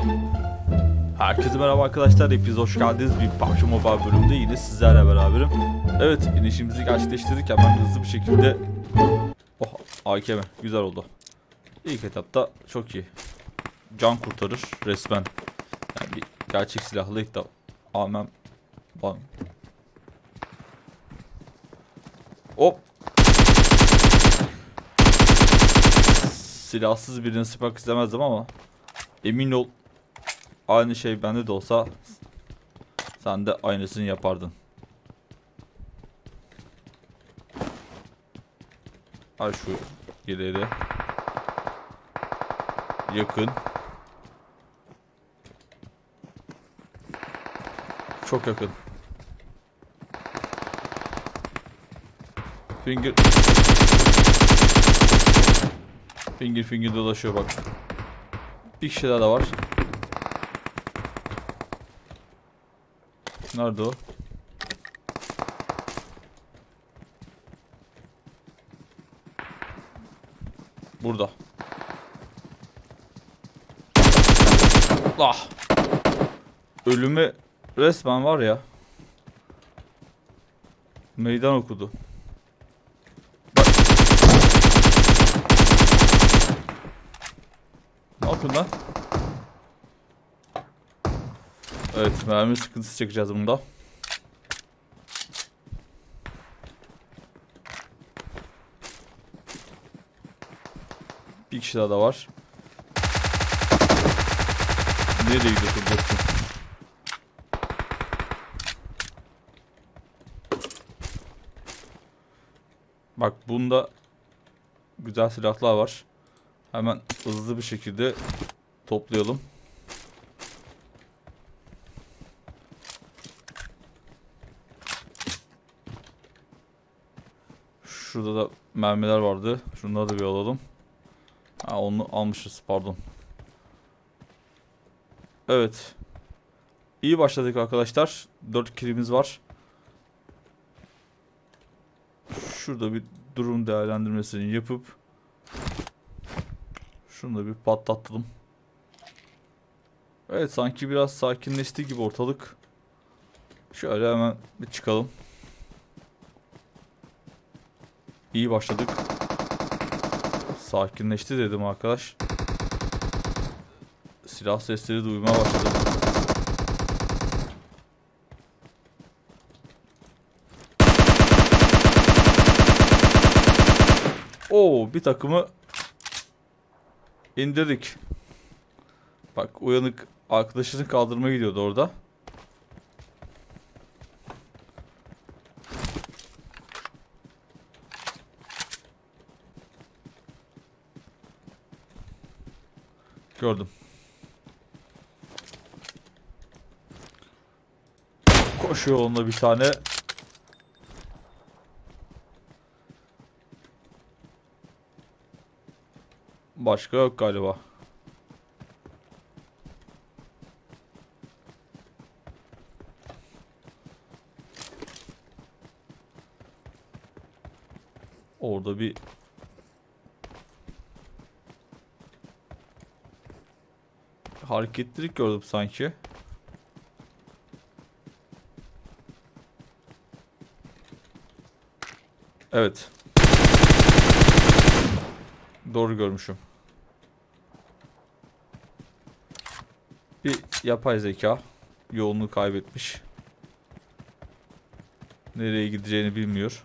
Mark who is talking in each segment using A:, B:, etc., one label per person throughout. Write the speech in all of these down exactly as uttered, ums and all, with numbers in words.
A: Herkese merhaba arkadaşlar, hepiniz hoş geldiniz. Bir P U B G Mobile bölümünde yine sizlerle beraberim. Evet, inişimizi gerçekleştirdik hemen hızlı bir şekilde. Oh, A K M güzel oldu. İlk etapta çok iyi. Can kurtarır resmen. Yani bir gerçek silahlı ilk de amem. Bam. Hop. Silahsız birini sıkmak istemezdim ama emin ol, aynı şey bende de olsa sen de aynısını yapardın. Ay şu ileri. Yakın. Çok yakın. Finger. Finger finger dolaşıyor bak. Bir kişi daha da var. Nerede o? Burada. Ah. Ölümü resmen var ya. Meydan okudu. Bak. Ne yapıyorsun lan? Evet, mermi sıkıntısı çekeceğiz bunda. Bir kişi daha da var. Nereye gidiyorsun dostum? Bak bunda güzel silahlar var. Hemen hızlı bir şekilde toplayalım. Şurada da mermiler vardı. Şunları da bir alalım. Ha, onu almışız, pardon. Evet. İyi başladık arkadaşlar. dört killimiz var. Şurada bir durum değerlendirmesini yapıp şunu da bir patlatalım. Evet, sanki biraz sakinleşti gibi ortalık. Şöyle hemen bir çıkalım. İyi başladık. Sakinleşti dedim arkadaş. Silah sesleri duymaya başladım. Oo, bir takımı indirdik. Bak, uyanık arkadaşını kaldırmaya gidiyordu orada. Gördüm. Koşuyor onunla bir tane. Başka yok galiba. Orada bir hareketlilik gördüm sanki. Evet. Doğru görmüşüm. Bir yapay zeka yolunu kaybetmiş. Nereye gideceğini bilmiyor.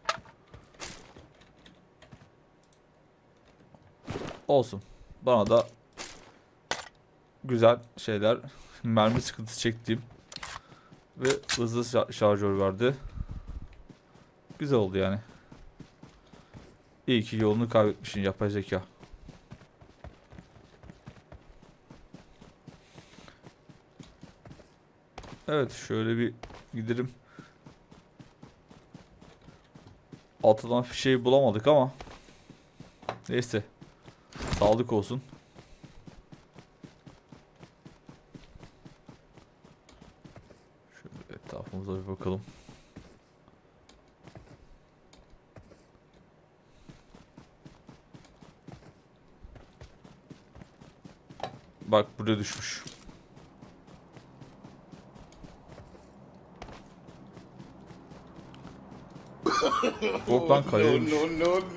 A: Olsun. Bana da güzel şeyler, mermi sıkıntısı çektiğim ve hızlı şarjör verdi. Güzel oldu yani. İyi ki yolunu kaybetmişsin yapay zeka. Evet, şöyle bir gidelim. Atılan fişeği bulamadık ama neyse. Sağlık olsun. Şöyle etrafımıza bir bakalım. Bak buraya düşmüş. Hop lan kayaymış.
B: No, no, no.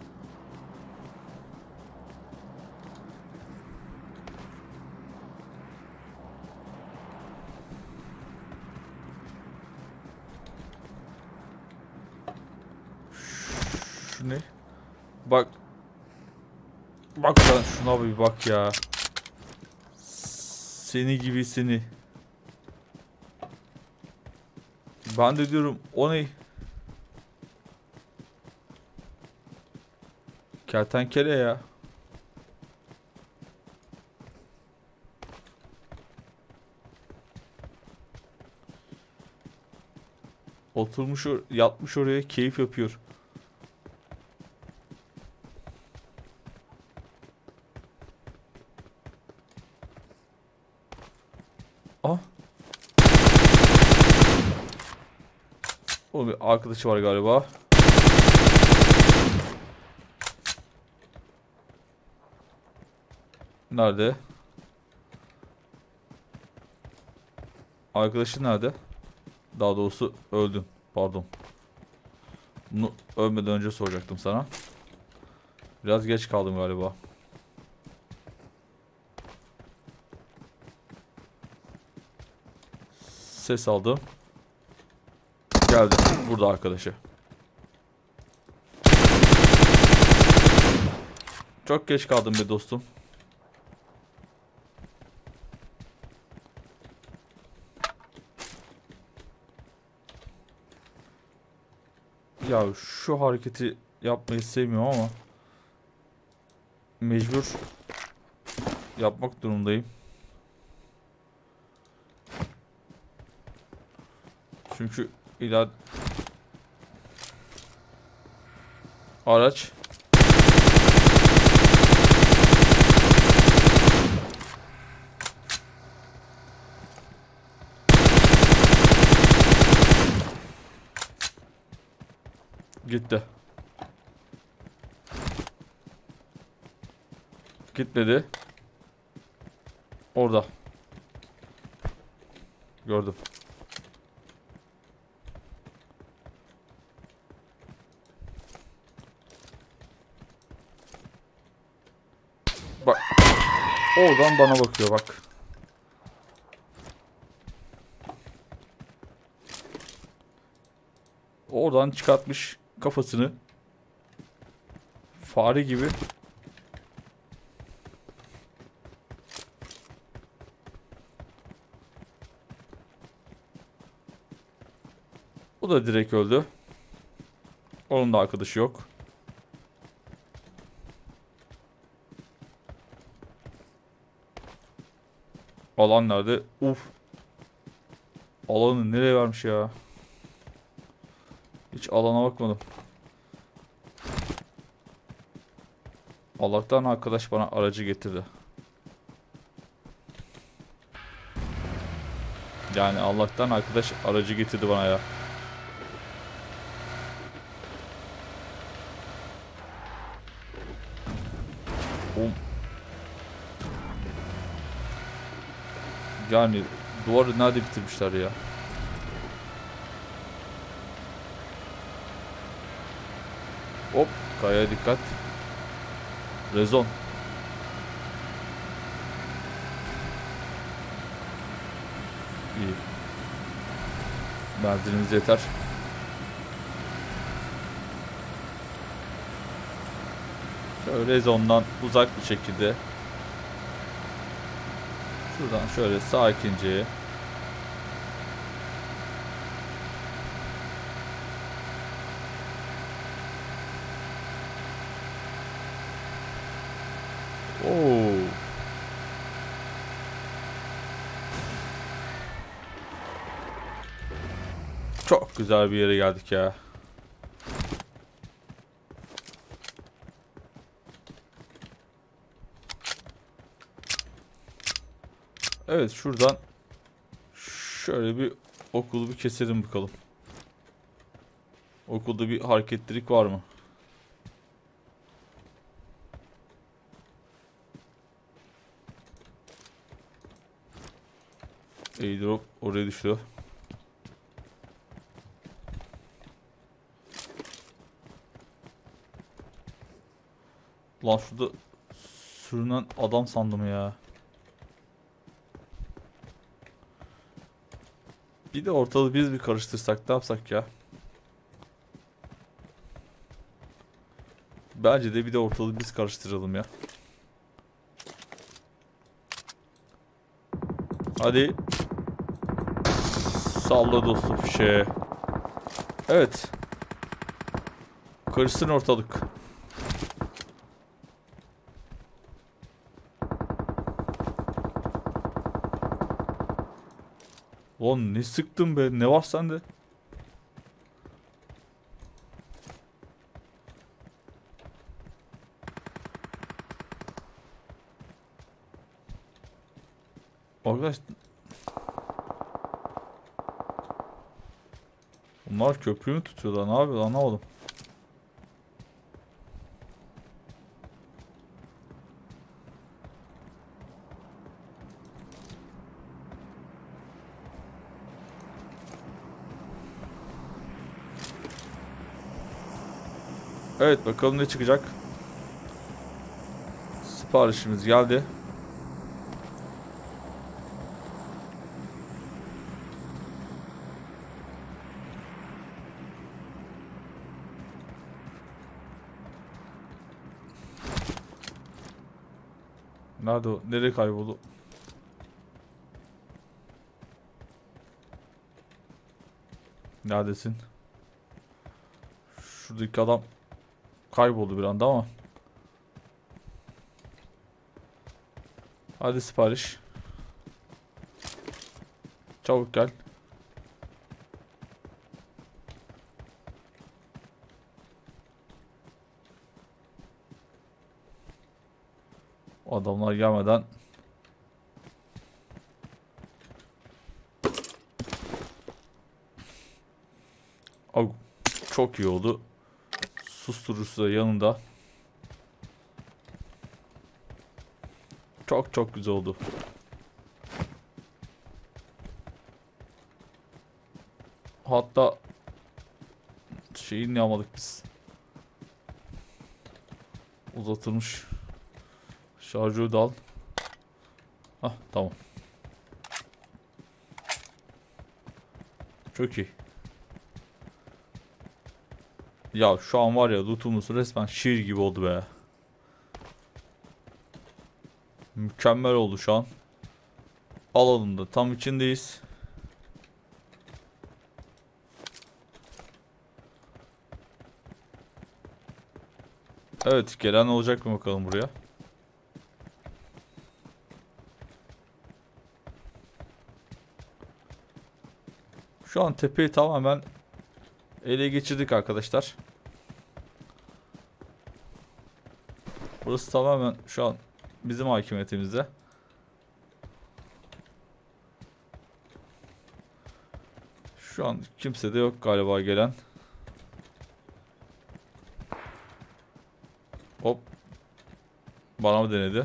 A: Şu ne? Bak. Bak sen şuna bir bak ya. Seni gibi seni. Ben de diyorum o ne? Kertenkele ya. Oturmuş or yatmış oraya keyif yapıyor. Ah. Oğlum bir arkadaşı var galiba. Nerede? Arkadaşın nerede? Daha doğrusu öldün. Pardon. Bunu ölmeden önce soracaktım sana. Biraz geç kaldım galiba. Ses aldım. Geldi. Burada arkadaşı. Çok geç kaldım be dostum. Ya şu hareketi yapmayı sevmiyorum ama mecbur yapmak durumundayım. Çünkü iler araç gitti. Gitmedi. Orada. Gördüm. Bak. Oradan bana bakıyor bak. Oradan çıkartmış kafasını. Fare gibi. O da direkt öldü. Onun da arkadaşı yok. Alan nerede? Uf. Alanı nereye vermiş ya? Hiç alana bakmadım. Allah'tan arkadaş bana aracı getirdi. Yani Allah'tan arkadaş aracı getirdi bana ya. Oğlum. Yani duvarı nerede bitirmişler ya? Hop, kayaya dikkat. Rezon. İyi. Benzinimiz yeter. Şöyle rezondan uzak bir şekilde. Şuradan şöyle sakince. Oo. Çok güzel bir yere geldik ya. Evet şuradan şöyle bir okulu bir keselim bakalım. Okulda bir hareketlilik var mı? Airdrop oraya düştü. Lan şurada sürünen adam sandım ya. Bir de ortalığı biz bir karıştırsak ne yapsak ya? Bence de bir de ortalığı biz karıştıralım ya. Hadi. Salla dostum fişe. Evet. Karışsın ortalık. Lan ne sıktın be? Ne var sende? Arkadaş, bunlar köprüyü mü tutuyorlar? Ne yapıyorlar? Anlamadım. Evet, bakalım ne çıkacak. Siparişimiz geldi. Nerede o? Nereye kayboldu? Neredesin? Şuradaki adam kayboldu bir anda ama. Hadi sipariş. Çabuk gel. Adamlar gelmeden. Av, çok iyi oldu. Susturucusu da yanında. Çok çok güzel oldu. Hatta şeyi ne almadık biz? Uzatılmış şarjörü de al. Hah, tamam. Çok iyi. Ya şu an var ya, lootumuz resmen şiir gibi oldu be. Mükemmel oldu şu an. Alalım da tam içindeyiz. Evet, gelen olacak mı bakalım buraya. Şu an tepeyi tamamen ele geçirdik arkadaşlar. Burası tamamen şu an bizim hakimiyetimizde. Şu an kimse de yok galiba gelen. Hop. Bana mı denedi?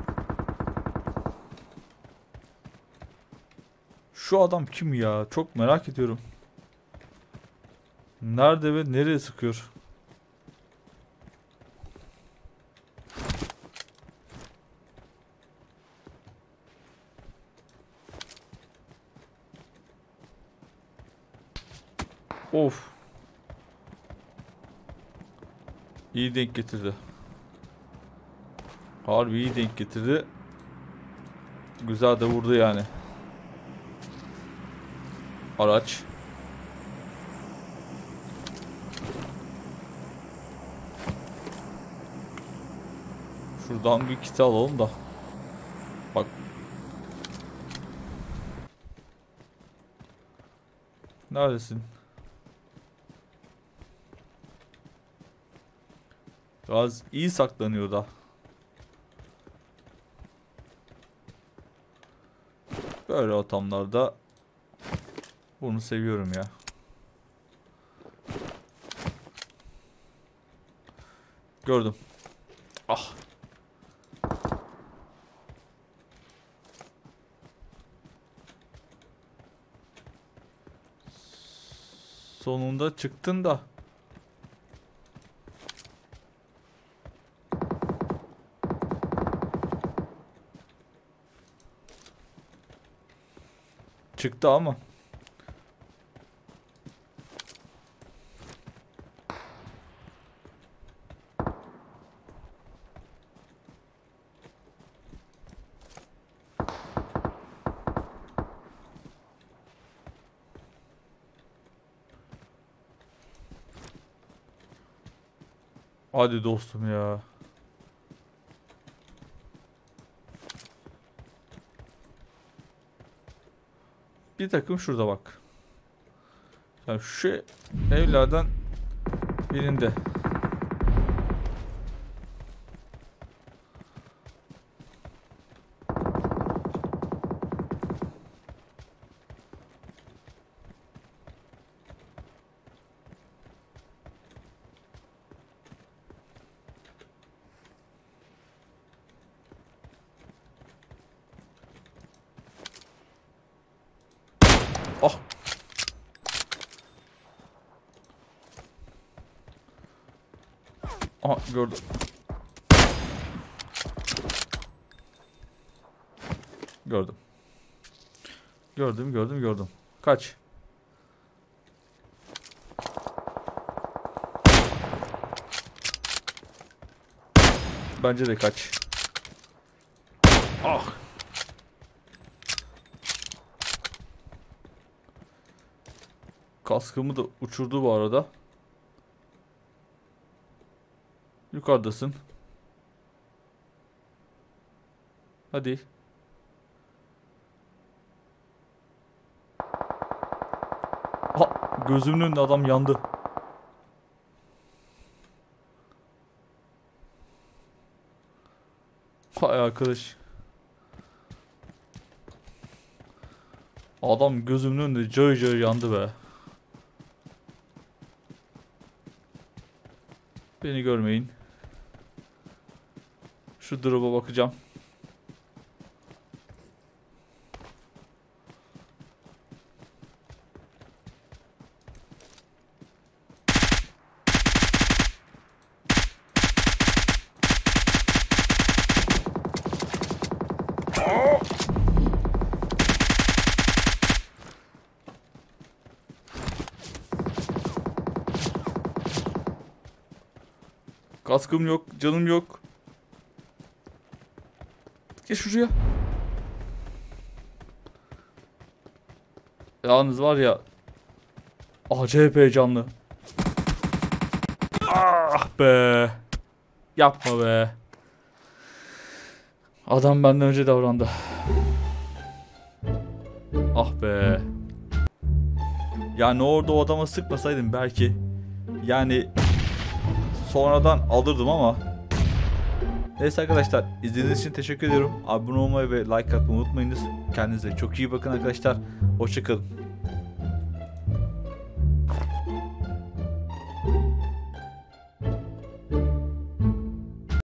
A: Şu adam kim ya? Çok merak ediyorum. Nerede ve nereye sıkıyor? Of. İyi denk getirdi. Harbi iyi denk getirdi. Güzel de vurdu yani. Araç. Şuradan bir kit alalım da. Bak. Neredesin? Biraz iyi saklanıyor da. Böyle ortamlarda bunu seviyorum ya. Gördüm. Ah. Sonunda çıktın da. Çıktı ama. Hadi dostum ya. Bir takım şurada bak. Yani şu evlerden birinde. Ah. Aha gördüm. Gördüm. Gördüm gördüm gördüm. Kaç. Bence de kaç. Ah. Kaskımı da uçurdu bu arada. Yukarıdasın. Hadi. Ha, gözümün önünde adam yandı. Hay arkadaş. Adam gözümün önünde cayır cayır yandı be. Beni görmeyin. Şu drop'a bakacağım. Kaskım yok, canım yok. Geç şuraya. Yalnız var ya, acayip heyecanlı. Ah be. Yapma be. Adam benden önce davrandı. Ah be. Yani orada o adama sıkmasaydım belki. Yani sonradan alırdım ama. Neyse arkadaşlar, izlediğiniz için teşekkür ediyorum. Abone olmayı ve like atmayı unutmayınız. Kendinize çok iyi bakın arkadaşlar. Hoşça kalın.